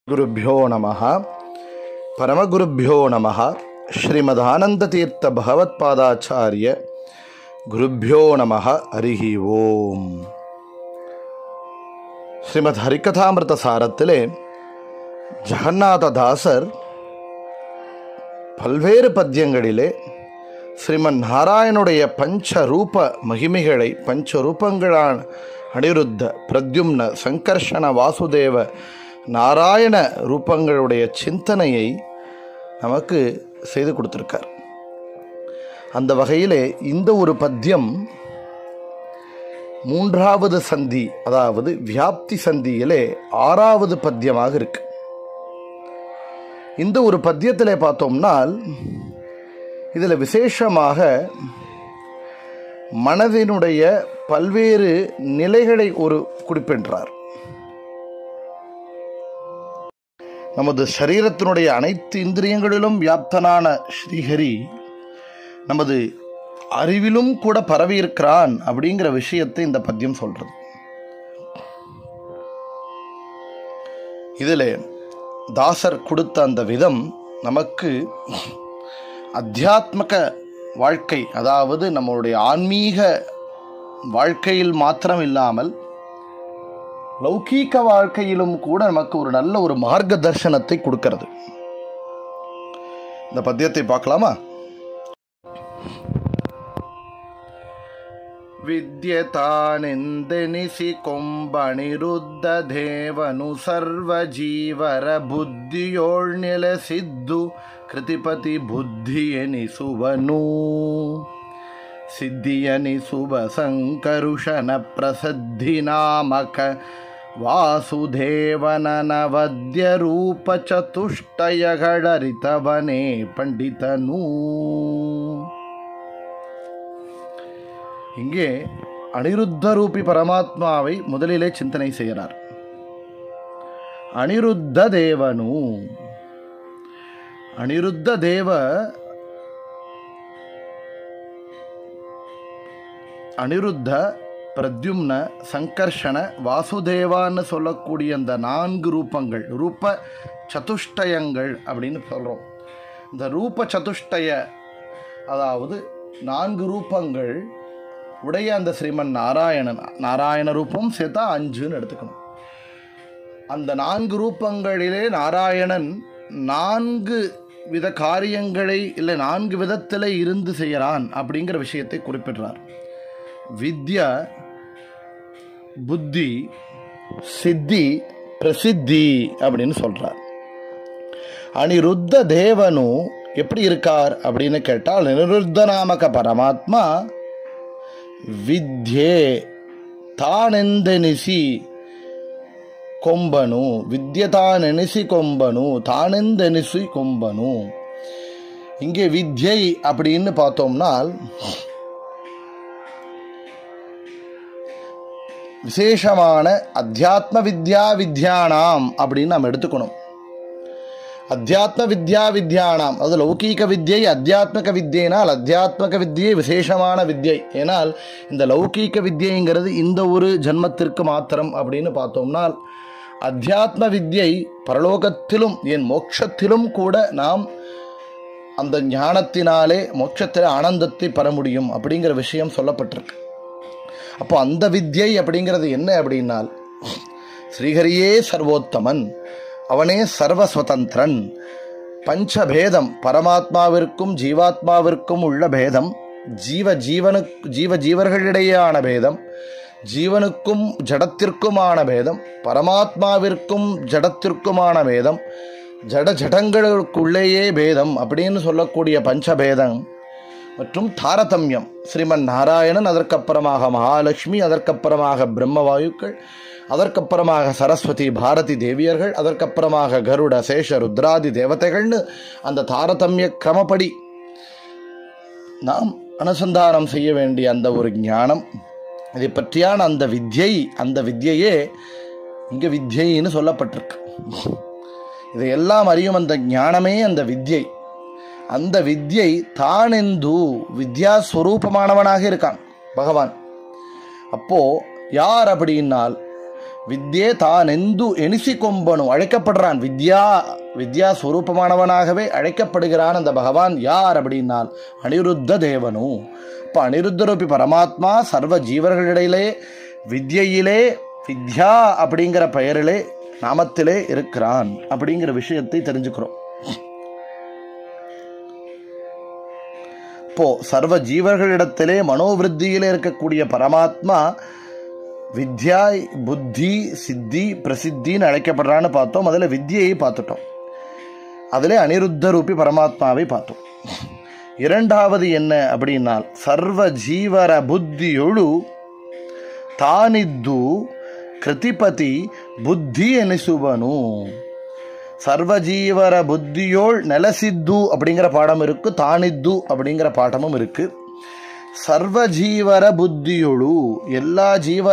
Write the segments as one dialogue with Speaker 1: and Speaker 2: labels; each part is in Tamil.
Speaker 1: குருभ्यो நமः. பரமகுருभ्यो நமः. ஸ்ரீமதானந்ததீர்த்த பகவத்பாதாச்சாரிய குருभ्यो நமः. ஹரிஹி ஓம். ஸ்ரீமத் ஹரிகதாமிருத சாரத்திலே ஜகநாததாசர் பல்வேறு பத்தியங்களிலே ஸ்ரீமன் நாராயணுடைய பஞ்சரூப மகிமைகளை, பஞ்சரூபங்களான அனிருத்த, பிரத்யும்ன, சங்கர்ஷண, வாசுதேவ, நாராயண ரூபங்களுடைய சிந்தனையை நமக்கு செய்து கொடுத்திருக்கார். அந்த வகையிலே இந்த ஒரு பத்தியம் மூன்றாவது சந்தி, அதாவது வியாப்தி சந்தியிலே 6வது பத்தியமாக இருக்கு. இந்த ஒரு பத்தியத்திலே பார்த்தோம்னால் இதில் விசேஷமாக மனதினுடைய பல்வேறு நிலைகளை ஒரு குறிப்பிடுறார். நமது சரீரத்தினுடைய அனைத்து இந்திரியங்களிலும் வியாப்தனான ஸ்ரீஹரி நமது அறிவிலும் கூட பரவி இருக்கிறான் அப்படிங்கிற விஷயத்தை இந்த பத்தியம் சொல்றது. இதில் தாசர் கொடுத்த அந்த விதம் நமக்கு அத்தியாத்மக வாழ்க்கை, அதாவது நம்மளுடைய ஆன்மீக வாழ்க்கையில் மாத்திரம் இல்லாமல் லௌகீக வாழ்க்கையிலும் கூட நமக்கு ஒரு நல்ல ஒரு மார்க்க தர்சனத்தை கொடுக்கிறது. இந்த பத்தியத்தை பார்க்கலாமா? ವಿದ್ಯತಾನೆಂದೆನಿಸಿ ಕೊಂಬಣಿರುದ್ಧ ದೇವನು ಸರ್ವಜೀವರ ಬುದ್ಧಿಯೋಳ್ನೆಲೆಸಿದ್ದು ಕೃತಿಪತಿ ಬುದ್ಧಿಯೆನಿಸುವನು. ಸಿದ್ಧಿಯನಿಸುವ ಸಂಕರುಷನ ಪ್ರಸದ್ಧಿ ನಾಮಕ ವಾಸುದೇವನ ನವದ್ಯ ರೂಪ ಚತುಷ್ಟಯಗಳರಿತವನೇ ಪಂಡಿತನೂ. இங்கே அனிருத்த ரூபி பரமாத்மாவை முதலிலே சிந்தனை செய்கிறார். அனிருத்த தேவனு, அனிருத்த தேவ, அனிருத்த, பிரத்யும்ன, சங்கர்ஷண, வாசுதேவான்னு சொல்லக்கூடிய அந்த 4 ரூபங்கள், ரூப சதுஷ்டயங்கள் அப்படின்னு சொல்கிறோம். இந்த ரூப சதுஷ்டய, அதாவது 4 ரூபங்கள் உடைய அந்த ஸ்ரீமன் நாராயணன், நாராயண ரூபம் சேர்த்தா 5ன்னு எடுத்துக்கணும். அந்த 4 ரூபங்களிலே நாராயணன் 4 வித காரியங்களை, இல்லை 4 விதத்தில் இருந்து செய்கிறான் அப்படிங்கிற விஷயத்தை குறிப்பிடுறார். வித்யா, புத்தி, சித்தி, பிரசித்தி அப்படின்னு சொல்றார். அனிருத்த தேவனு எப்படி இருக்கார் அப்படின்னு கேட்டால், அனிருத்த நாமக பரமாத்மா வித்யே தானெந்தெனிசி ಕೊಂಬನು, ವಿದ್ಯೆ ತಾನೆನಿಸಿ ಕೊಂಬನು, தானெந்தெனிசி ಕೊಂಬನು. இங்கே வித்யை அப்படின்னு பார்த்தோம்னால் விசேஷமான அத்தியாத்ம வித்யா வித்யானாம் அப்படின்னு நாம் எடுத்துக்கணும். அத்தியாத்ம வித்யா வித்யானாம், அது லௌகீக வித்யை, அத்தியாத்மக வித்யினால் அத்தியாத்மக வித்யை விசேஷமான வித்யை. ஏனால் இந்த லௌகீக வித்யைங்கிறது இந்த ஒரு ஜன்மத்திற்கு மாத்திரம் அப்படின்னு பார்த்தோம்னால், அத்தியாத்ம வித்யை பரலோகத்திலும், என் மோட்சத்திலும் கூட நாம் அந்த ஞானத்தினாலே மோட்சத்தில் ஆனந்தத்தை பெற முடியும் அப்படிங்கிற விஷயம் சொல்லப்பட்டிருக்கு. அப்போ அந்த வித்யை அப்படிங்கிறது என்ன அப்படின்னால், ஸ்ரீஹரியே சர்வோத்தமன், அவனே சர்வஸ்வதந்திரன். பஞ்சபேதம், பரமாத்மாவிற்கும் ஜீவாத்மாவிற்கும் உள்ள பேதம், ஜீவர்களிடையேயான பேதம், ஜீவனுக்கும் ஜடத்திற்குமான பேதம், பரமாத்மாவிற்கும் ஜடத்திற்குமான பேதம், ஜடங்களுக்குள்ளேயே பேதம் அப்படின்னு சொல்லக்கூடிய பஞ்சபேதம் மற்றும் தாரதமியம். ஸ்ரீமன் நாராயணன், அதற்கப்புறமாக மகாலட்சுமி, அதற்கப்புறமாக பிரம்மவாயுக்கள், அதற்கப்புறமாக சரஸ்வதி பாரதி தேவியர்கள், அதற்கப்புறமாக கருட சேஷ ருத்ராதி தேவதைகள்னு அந்த தாரதமிய கிரமப்படி நாம் அனுசந்தானம் செய்ய வேண்டிய அந்த ஒரு ஞானம், இதை பற்றியான அந்த வித்யை, அந்த வித்யையே இங்கே வித்யைன்னு சொல்லப்பட்டிருக்கு. இதையெல்லாம் அறியும் அந்த ஞானமே அந்த வித்யை. அந்த வித்யை தானெந்து வித்யாஸ்வரூபமானவனாக இருக்கான் பகவான். அப்போ யார் அப்படின்னால் வித்யே தானெந்து எனிசிக்கொம்பனும் அழைக்கப்படுறான். வித்யா ஸ்வரூபமானவனாகவே அழைக்கப்படுகிறான் அந்த பகவான். யார் அப்படின்னால் அனிருத்த தேவனும். இப்போ அனிருத்தரூபி பரமாத்மா சர்வ ஜீவர்களிடையிலே வித்யிலே வித்யா அப்படிங்கிற பெயரிலே நாமத்திலே இருக்கிறான் அப்படிங்கிற விஷயத்தை தெரிஞ்சுக்கிறோம். இப்போ சர்வ ஜீவர்களிடத்திலே மனோவிருத்தியிலே இருக்கக்கூடிய பரமாத்மா வித்யா புத்தி சித்தி பிரசித்தின்னு அழைக்கப்படுறான்னு பார்த்தோம். அதில் வித்யை பார்த்துட்டோம். அதில் அனிருத்த ரூபி பரமாத்மாவை பார்த்தோம். இரண்டாவது என்ன அப்படின்னால் சர்வ ஜீவர புத்தியொழு தானிದ್ದು கிருதிபதி புத்தி எனிசுவனு. சர்வஜீவர புத்தியோள் நெலசித்து அப்படிங்கிற பாடம் இருக்கு, தானித்து அப்படிங்கிற பாடமும் இருக்கு. சர்வஜீவர புத்தியொழு எல்லா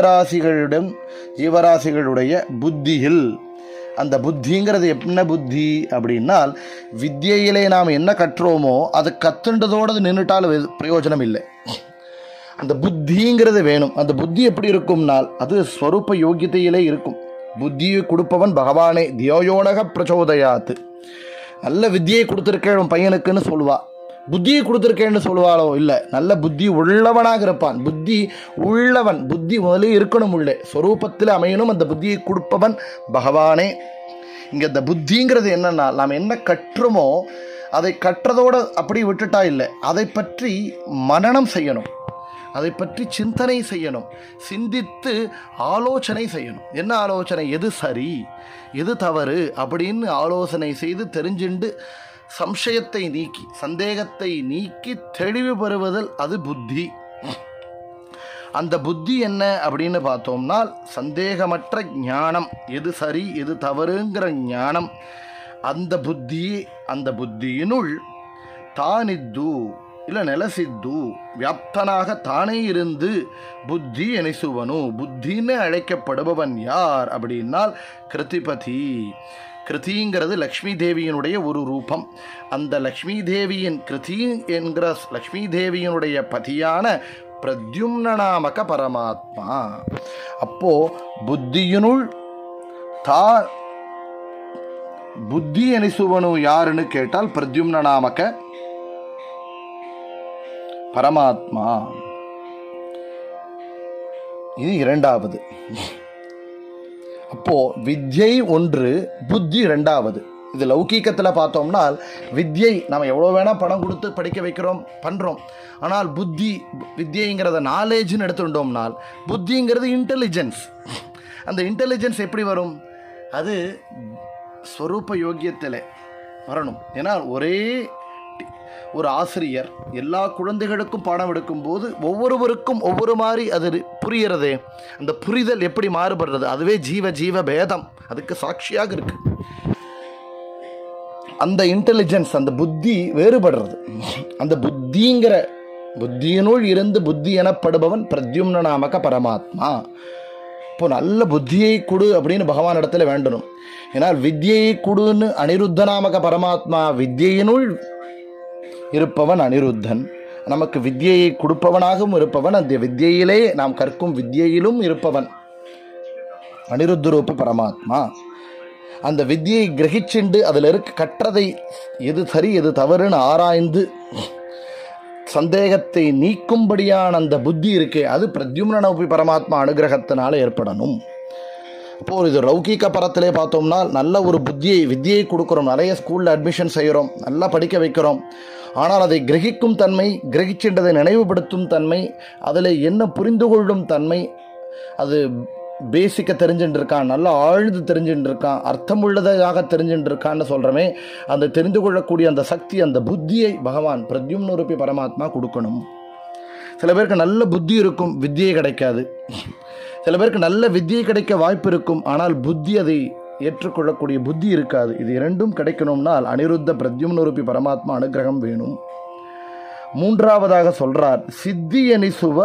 Speaker 1: ஜீவராசிகளுடைய புத்தியில், அந்த புத்திங்கிறது என்ன புத்தி அப்படின்னால் வித்யிலே நாம் என்ன கற்றோமோ அது கத்துண்டதோடு நின்றுட்டால் பிரயோஜனம் இல்லை. அந்த புத்திங்கிறது வேணும். அந்த புத்தி எப்படி இருக்கும்னால் அது ஸ்வரூப யோகியத்தையிலே இருக்கும். புத்தியை கொடுப்பவன் பகவானே. தியோயோனக பிரச்சோதயாத்து. நல்ல வித்தியை கொடுத்துருக்கேன் பையனுக்குன்னு சொல்லுவா, புத்தியை கொடுத்துருக்கேன்னு சொல்லுவாளோ இல்லை, நல்ல புத்தி உள்ளவனாக இருப்பான். புத்தி உள்ளவன், புத்தி முதலே இருக்கணும், உள்ளே ஸ்வரூபத்தில் அமையணும். அந்த புத்தியை கொடுப்பவன் பகவானே. இங்கே இந்த புத்திங்கிறது என்னன்னா நாம் என்ன கற்றுமோ அதை கற்றதோடு அப்படி விட்டுட்டா இல்லை, அதை பற்றி மனனம் செய்யணும், அதை பற்றி சிந்தனை செய்யணும், சிந்தித்து ஆலோசனை செய்யணும். என்ன ஆலோசனை? எது சரி எது தவறு அப்படின்னு ஆலோசனை செய்து தெரிஞ்சுண்டு சம்சயத்தை நீக்கி சந்தேகத்தை நீக்கி தெளிவு பெறுவதில் அது புத்தி. அந்த புத்தி என்ன அப்படின்னு பார்த்தோம்னால் சந்தேகமற்ற ஞானம், எது சரி எது தவறுங்கிற ஞானம். அந்த புத்தியினுள் தானித்து இல்லை நெலசித்து வியாப்தனாக தானே இருந்து புத்தி எனிசுவனு. புத்தின்னு அழைக்கப்படுபவன் யார் அப்படின்னால் கிருதிபதி. கிருதிங்கிறது லக்ஷ்மி தேவியினுடைய ஒரு ரூபம். அந்த லக்ஷ்மி தேவியின் கிருதி என்கிற லக்ஷ்மி தேவியினுடைய பதியான பிரத்யும்னநாமக பரமாத்மா. அப்போ புத்தியினுள் புத்தி எனிசுவனு யாருன்னு கேட்டால் பிரத்யும்னநாமக பரமாத்மா. இது இரண்டாவது. அப்போ வித்யை ஒன்று, புத்தி இரண்டாவது. இது லௌகீகத்தில் பார்த்தோம்னா வித்யை நம்ம எவ்வளோ வேணால் பணம் கொடுத்து படிக்க வைக்கிறோம் பண்ணுறோம். ஆனால் புத்தி வித்யைங்கிறத நாலேஜ்னு எடுத்துட்டோம்னால் புத்திங்கிறது இன்டெலிஜென்ஸ். அந்த இன்டெலிஜென்ஸ் எப்படி வரும்? அது ஸ்வரூப யோகியத்தில் வரணும். ஏன்னா ஒரே ஒரு ஆசிரியர் எல்லா குழந்தைகளுக்கும் பாடம் எடுக்கும்போது ஒவ்வொருவருக்கும் ஒவ்வொரு மாதிரி அது புரிகிறதே. அந்த புரிதல் எப்படி மாறுபடுறது? அதுவே ஜீவ பேதம் அதுக்கு சாட்சியாக இருக்கு. அந்த இன்டெலிஜென்ஸ், அந்த புத்தி வேறுபடுறது. அந்த புத்தியினுள் இருந்து புத்தி எனப்படுபவன் பிரத்யும்னநாமக பரமாத்மா. இப்போ நல்ல புத்தியை கொடு அப்படின்னு பகவான் இடத்துல வேண்டணும். ஏன்னா வித்யை கொடுன்னு அனிருத்தநாமக பரமாத்மா வித்யினுள் இருப்பவன் அனிருத்தன். நமக்கு வித்யை கொடுப்பவனாகவும் இருப்பவன், அந்த வித்யிலே நாம் கற்கும் வித்யிலும் இருப்பவன் அனிருத்த ரூப பரமாத்மா. அந்த வித்யை கிரகிச்சுண்டு அதில் இருக்க கற்றதை எது சரி எது தவறுன்னு ஆராய்ந்து சந்தேகத்தை நீக்கும்படியான அந்த புத்தி இருக்கே, அது பிரத்யும்னநாமக பரமாத்மா அனுகிரகத்தினால ஏற்படணும். அப்போது இது லௌகீக பரத்திலே பார்த்தோம்னா நல்ல ஒரு வித்யை கொடுக்குறோம், நிறைய ஸ்கூலில் அட்மிஷன் செய்கிறோம், நல்லா படிக்க வைக்கிறோம். ஆனால் அதை கிரகிக்கும் தன்மை, கிரகிச்சின்றதை நினைவுபடுத்தும் தன்மை, அதில் என்ன புரிந்து கொள்ளும் தன்மை, அது பேசிக்காக தெரிஞ்சுட்டு இருக்கான், நல்லா ஆழ்ந்து தெரிஞ்சுட்டு இருக்கான், அர்த்தமுள்ளதாக தெரிஞ்சுட்டு இருக்கான்னு சொல்கிறோமே, அந்த தெரிந்து கொள்ளக்கூடிய அந்த சக்தி, அந்த புத்தியை பகவான் பிரத்யும்னரூபி பரமாத்மா கொடுக்கணும். சில பேருக்கு நல்ல புத்தி இருக்கும், வித்தியை கிடைக்காது. சில பேருக்கு நல்ல வித்தியை கிடைக்க வாய்ப்பு இருக்கும், ஆனால் புத்தி அதை ஏற்றுக்கொள்ளக்கூடிய புத்தி இருக்காது. இது இரண்டும் கிடைக்கணும்னால் அனிருத்த பிரத்யும்னரூபி பரமாத்மா அனுகிரகம் வேணும். மூன்றாவதாக சொல்றார் சித்தி அனிசுவ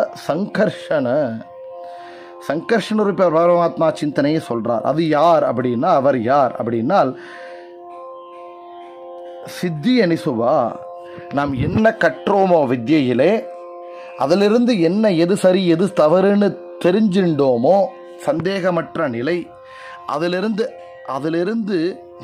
Speaker 1: சங்கர்ஷனரூபி பரமாத்மா சிந்தனையை சொல்றார். அது யார் அப்படின்னா, அவர் யார் அப்படின்னால் சித்தி அனிசுவா, நாம் என்ன கற்றோமோ வித்யிலே அதிலிருந்து என்ன எது சரி எது தவறுன்னு தெரிஞ்சுட்டோமோ சந்தேகமற்ற நிலை, அதிலிருந்து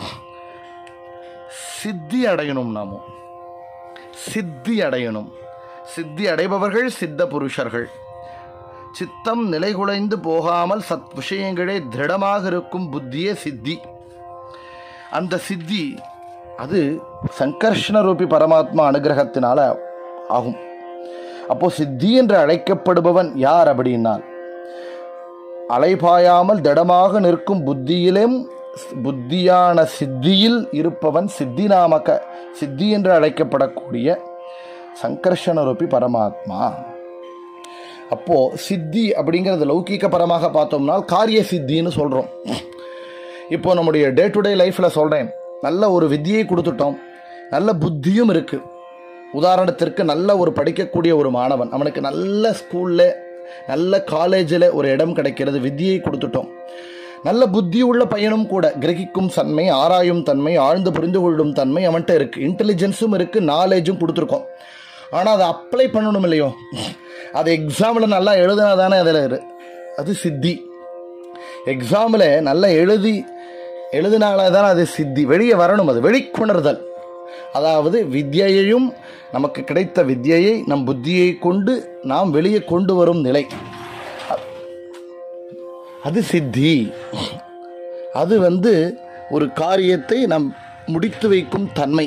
Speaker 1: சித்தி அடையணும். நாமும் சித்தி அடையணும். சித்தி அடைபவர்கள் சித்த புருஷர்கள். சித்தம் நிலைகுலைந்து போகாமல் சத் விஷயங்களே திருடமாக இருக்கும் புத்தியே சித்தி. அந்த சித்தி அது சங்கர்ஷண ரூபி பரமாத்மா அனுகிரகத்தினால ஆகும். அப்போ சித்தி என்று அழைக்கப்படுபவன் யார் அப்படின்னால், அலைபாயாமல் திடமாக நிற்கும் புத்தியான சித்தியில் இருப்பவன் சித்தி நாமக, சித்தி என்று அழைக்கப்படக்கூடிய சங்கர்ஷண ரூபி பரமாத்மா. அப்போ சித்தி அப்படிங்கிறது லௌகீக பரமாக பார்த்தோம்னால் காரிய சித்தின்னு சொல்றோம். இப்போ நம்முடைய டே டு டே லைஃப்ல சொல்றேன், நல்ல ஒரு வித்தியை கொடுத்துட்டோம், நல்ல புத்தியும் இருக்கு. உதாரணத்திற்கு நல்ல ஒரு படிக்கக்கூடிய ஒரு மாணவன், அவனுக்கு நல்ல ஸ்கூல்ல நல்ல காலேஜில் ஒரு இடம் கிடைக்கிறது, வித்தியை கொடுத்துட்டோம். நல்ல புத்தி உள்ள பையனும் கூட, கிரகிக்கும் தன்மை, ஆராயும் தன்மை, ஆழ்ந்து புரிந்து கொள்ளும் தன்மை அவன்கிட்ட இருக்கு, இன்டெலிஜென்ஸும் இருக்கு, நாலேஜும் கொடுத்துருக்கோம். ஆனால் அதை அப்ளை பண்ணணும் இல்லையோ, அது எக்ஸாமில் நல்லா எழுதினா தானே அதில் அது சித்தி. எக்ஸாமில் நல்லா எழுதினால தானே அது சித்தி, வெளியே வரணும். அது வெளிக்கொணர்தல், அதாவது வித்யையையும் நமக்கு கிடைத்த வித்யையை நம் புத்தியை கொண்டு நாம் வெளியே கொண்டு வரும் நிலை, அது சித்தி. அது ஒரு காரியத்தை நாம் முடித்து வைக்கும் தன்மை,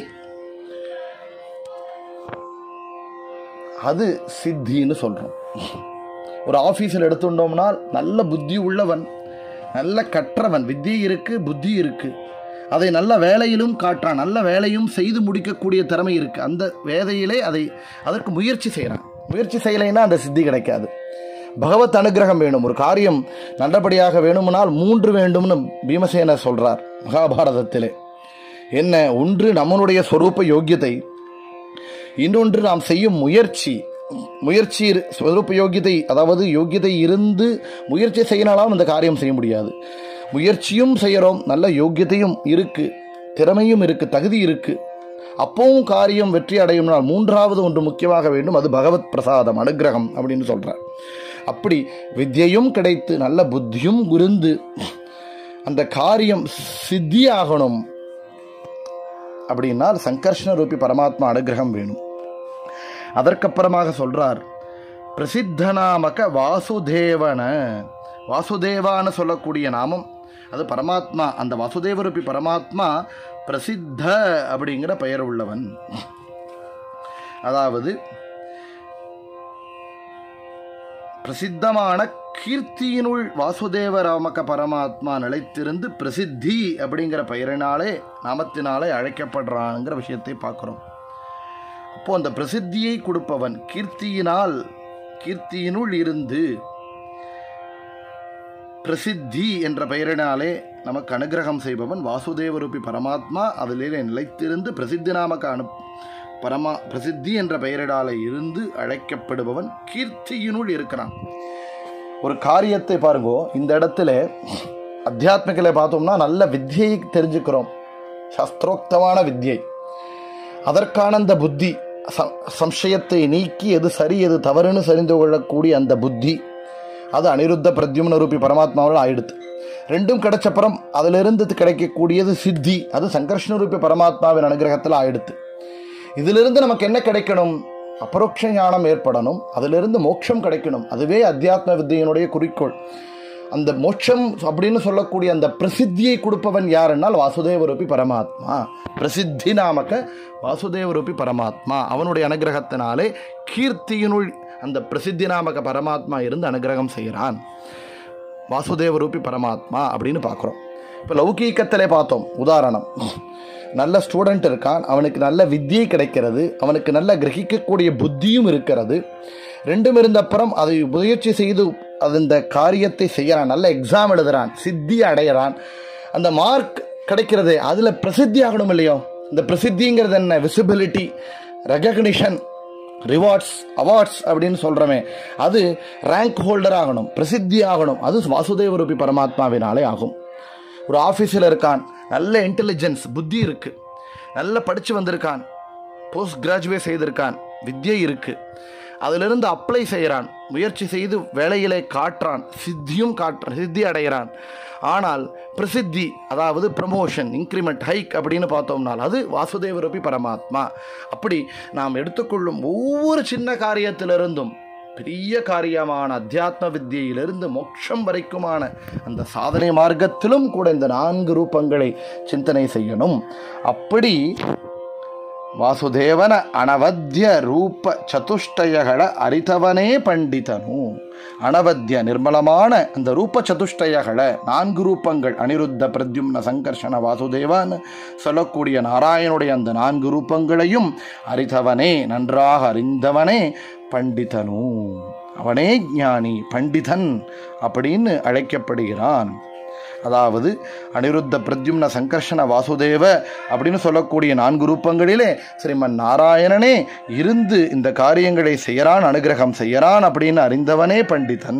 Speaker 1: அது சித்தின்னு சொல்றோம். ஒரு ஆபீஸில் எடுத்துட்டோம்னால் நல்ல புத்தி உள்ளவன், நல்ல கற்றவன், வித்தியை இருக்கு, புத்தி இருக்கு, அதை நல்ல வேலையிலும் காட்டுறான், நல்ல வேலையும் செய்து முடிக்கக்கூடிய திறமை இருக்கு. அந்த வேதையிலே அதற்கு முயற்சி செய்கிறான். முயற்சி செய்யலைன்னா அந்த சித்தி கிடைக்காது. பகவத் அனுகிரகம் வேணும். ஒரு காரியம் நல்லபடியாக வேணும்னால் 3 வேண்டும்னு பீமசேனர் சொல்றார் மகாபாரதத்திலே. என்ன? ஒன்று நம்மளுடைய ஸ்வரூப யோக்கியத்தை, இன்னொன்று நாம் செய்யும் முயற்சி ஸ்வரூப யோக்கியதை, அதாவது யோக்கியதை இருந்து முயற்சி செய்யலாம் அந்த காரியம் செய்ய முடியாது. முயற்சியும் செய்யறோம், நல்ல யோக்கியத்தையும் இருக்கு, திறமையும் இருக்கு, தகுதி இருக்கு, அப்பவும் காரியம் வெற்றி அடையும்னால் 3வது ஒன்று முக்கியமாக வேண்டும், அது பகவத் பிரசாதம், அனுகிரகம் அப்படின்னு சொல்றார். அப்படி வித்யையும் கிடைத்து நல்ல புத்தியும் இருந்து அந்த காரியம் சித்தியாகணும் அப்படின்னால் சங்கர்ஷண ரூபி பரமாத்மா அனுகிரகம் வேணும். அதற்கப்புறமாக சொல்றார், பிரசித்தநாமக வாசுதேவான்னு சொல்லக்கூடிய நாமம் அது பரமாத்மா. அந்த வாசுதேவ ரூபி பரமாத்மா பிரசித்த அப்படிங்கிற பெயர் உள்ளவன். அதாவது பிரசித்தமான கீர்த்தியினுள் வாசுதேவ ராமக பரமாத்மா நிலைத்திருந்து பிரசித்தி அப்படிங்கிற பெயரினாலே நாமத்தினாலே அழைக்கப்படுறாங்கிற விஷயத்தை பார்க்கிறோம். அப்போ அந்த பிரசித்தியை கொடுப்பவன், கீர்த்தியினுள் இருந்து பிரசித்தி என்ற பெயரினாலே நமக்கு அனுகிரகம் செய்பவன் வாசுதேவ ரூபி பரமாத்மா. அதிலே நிலைத்திருந்து பிரசித்தி நாமக பிரசித்தி என்ற பெயரிடாலே இருந்து அழைக்கப்படுபவன் கீர்த்தியினுள் இருக்கிறான். ஒரு காரியத்தை பாருங்கோ, இந்த இடத்துல அத்தியாத்மிகளை பார்த்தோம்னா நல்ல வித்தியை தெரிஞ்சுக்கிறோம், சாஸ்திரோக்தமான வித்தியை. அதற்கான அந்த புத்தி, சம்சயத்தை நீக்கி எது சரி எது தவறுன்னு தெரிந்து கொள்ளக்கூடிய அந்த புத்தி, அது அனிருத்த பிரத்யும்ன ரூபி பரமாத்மாவில் ஆயிடுத்து. ரெண்டும் கிடைச்சப்புறம் அதிலிருந்து கிடைக்கக்கூடியது சித்தி, அது சங்கர்ஷண ரூபி பரமாத்மாவின் அனுகிரகத்தில் ஆயிடுத்து. இதிலிருந்து நமக்கு என்ன கிடைக்கணும்? அபரோக்ஷ ஞானம் ஏற்படணும், அதிலிருந்து மோட்சம் கிடைக்கணும். அதுவே அத்தியாத்ம வித்தியினுடைய குறிக்கோள். அந்த மோட்சம் அப்படின்னு சொல்லக்கூடிய அந்த பிரசித்தியை கொடுப்பவன் யாருன்னால் வாசுதேவ ரூபி பரமாத்மா. பிரசித்தி நாமக்க வாசுதேவ ரூபி பரமாத்மா, அவனுடைய அனுகிரகத்தினாலே கீர்த்தியினுள் அந்த பிரசித்தி நாமக பரமாத்மா இருந்து அனுகிரகம் செய்கிறான். வாசுதேவ ரூபி பரமாத்மா அப்படின்னு பார்க்குறோம். இப்போ லௌகீகத்திலே பார்த்தோம் உதாரணம், நல்ல ஸ்டூடெண்ட் இருக்கான், அவனுக்கு நல்ல வித்தியை கிடைக்கிறது, அவனுக்கு நல்ல கிரகிக்கக்கூடிய புத்தியும் இருக்கிறது. ரெண்டும் இருந்த அப்புறம் அதை முயற்சி செய்து அந்த காரியத்தை செய்யறான், நல்ல எக்ஸாம் எழுதுறான், சித்தி அடைகிறான், அந்த மார்க் கிடைக்கிறது. அதில் பிரசித்தி ஆகணும் இல்லையோ? இந்த பிரசித்திங்கிறது என்ன? விசிபிலிட்டி, ரெகக்னிஷன், ரிவார்ட்ஸ், அவார்ட்ஸ் அப்படின்னு சொல்கிறோமே, அது ரேங்க் ஹோல்டர் ஆகணும், பிரசித்தி ஆகணும். அது வாசுதேவ ரூபி பரமாத்மாவினாலே ஆகும். ஒரு ஆஃபீஸில் இருக்கான், நல்ல இன்டெலிஜென்ஸ், புத்தி இருக்கு, நல்லா படித்து வந்திருக்கான், போஸ்ட் கிராஜுவேட் செய்திருக்கான், வித்யை இருக்கு. அதிலிருந்து அப்ளை செய்கிறான், முயற்சி செய்து வேலையிலே காட்டுறான், சித்தி அடைகிறான். ஆனால் பிரசித்தி, அதாவது ப்ரமோஷன், இன்க்ரிமெண்ட், ஹைக் அப்படின்னு பார்த்தோம்னால் அது வாசுதேவரூபி பரமாத்மா. அப்படி நாம் எடுத்துக்கொள்ளும் ஒவ்வொரு சின்ன காரியத்திலிருந்தும் பெரிய காரியமான அத்தியாத்ம வித்தியிலிருந்து மோட்சம் வரைக்குமான அந்த சாதனை மார்க்கத்திலும் கூட இந்த 4 ரூபங்களை சிந்தனை செய்யணும். அப்படி ವಾಸುದೇವನ ಅನವದ್ಯ ರೂಪ ಚತುಷ್ಟಯಗಳ ಅರಿತವನೇ ಪಂಡಿತನು. அனவத்திய நிர்மலமான அந்த ரூப சதுஷ்டயகளை 4 ரூபங்கள், அனிருத்த பிரத்யும்ன சங்கர்ஷண வாசுதேவான்னு சொல்லக்கூடிய நாராயணுடைய அந்த 4 ரூபங்களையும் அறிந்தவனே, நன்றாக அறிந்தவனே பண்டிதனு. அவனே ஞானி, பண்டிதன் அப்படின்னு அழைக்கப்படுகிறான். அதாவது அனிருத்த பிரத்யும்ன சங்கர்ஷண வாசுதேவ அப்படின்னு சொல்லக்கூடிய 4 ரூபங்களிலே ஸ்ரீமன் நாராயணனே இருந்து இந்த காரியங்களை செய்யறான், அனுகிரகம் செய்யறான் அப்படின்னு அறிந்தவனே பண்டிதன்.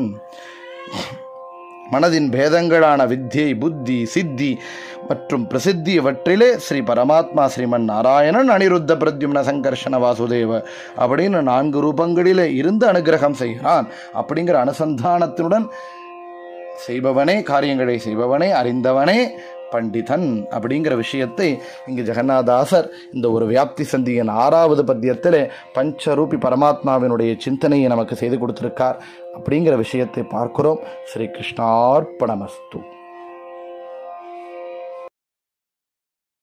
Speaker 1: மனதின் பேதங்களான வித்யை, புத்தி, சித்தி மற்றும் பிரசித்தி இவற்றிலே ஸ்ரீ பரமாத்மா ஸ்ரீமன் நாராயணன் அனிருத்த பிரத்யும்ன சங்கர்ஷண வாசுதேவ அப்படின்னு 4 ரூபங்களிலே இருந்து அனுகிரகம் செய்கிறான் அப்படிங்கிற அனுசந்தானத்தினுடன் செய்பவனே, காரியங்களை செய்பவனே, அறிந்தவனே பண்டிதன் அப்படிங்கிற விஷயத்தை இங்கு ஜெகநாதாசர் இந்த ஒரு வியாப்தி சந்தியின் 6வது பத்தியத்திலே பஞ்சரூபி பரமாத்மாவினுடைய சிந்தனையை நமக்கு செய்து கொடுத்திருக்கார் அப்படிங்கிற விஷயத்தை பார்க்கிறோம். ஸ்ரீ கிருஷ்ணார்ப்பணமஸ்து.